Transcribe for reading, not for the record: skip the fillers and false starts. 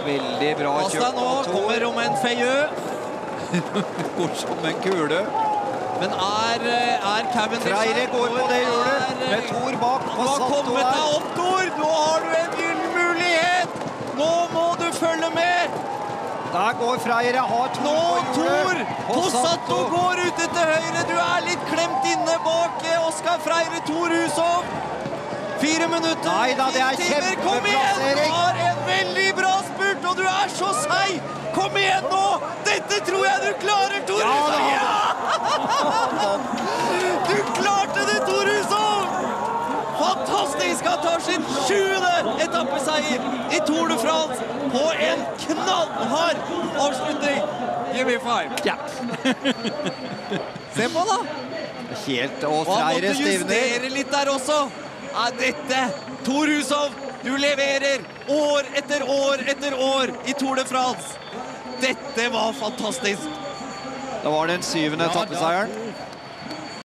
veldig bra kjørt. Nå kommer Romain Feyeux. Går som en kule. Men er Cavendish... Freire går på det hjulet, med Thor bak. Du har kommet deg opp, Thor! Nå har du en gyllen mulighet! Nå må du følge med! Der går Freire, har Thor på hjulet. Pozzato går ut til høyre, du er litt klemt inne bak Oskar Freire, Thor Hushovd. 4 minutter, Nei da, det er 4 timer, kom igjen! Du har en veldig bra spurt, og du er så seig! Kom igjen nå! Dette tror jeg du klarer, Thor Hushovd! Ja! Du klarte det, Thor Hushovd! Fantastisk! Han tar sin 7. etappeseier i Tour de France på en knallhard avslutning. Give me 5. Ja. Se på da! Helt, og Freire stivner. Han måtte justere litt der også. Dette, Thor Hushovd, du leverer år etter år etter år i Tour de France. Dette var fantastisk. Da var det den 7. etappeseieren.